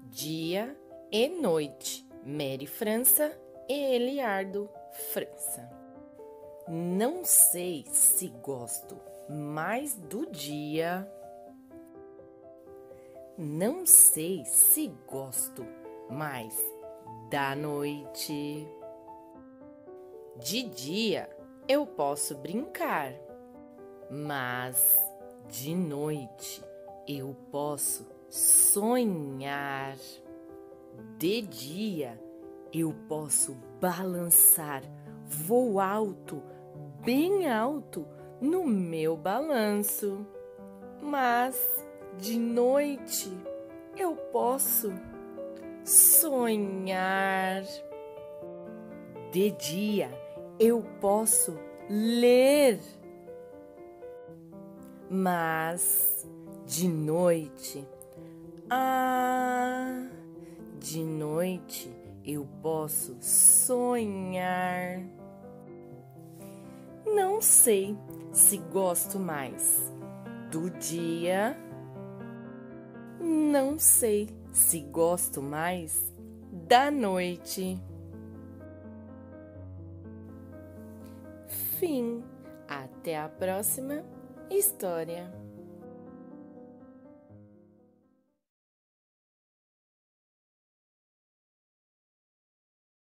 Dia e Noite, Mary França e Eliardo França. Não sei se gosto mais do dia. Não sei se gosto mais da noite. De dia eu posso brincar, mas de noite eu posso sonhar. De dia eu posso balançar, vou alto, bem alto no meu balanço. Mas de noite eu posso sonhar. De dia eu posso ler, mas de noite, de noite eu posso sonhar. Não sei se gosto mais do dia. Não sei se gosto mais da noite. Fim. Até a próxima história.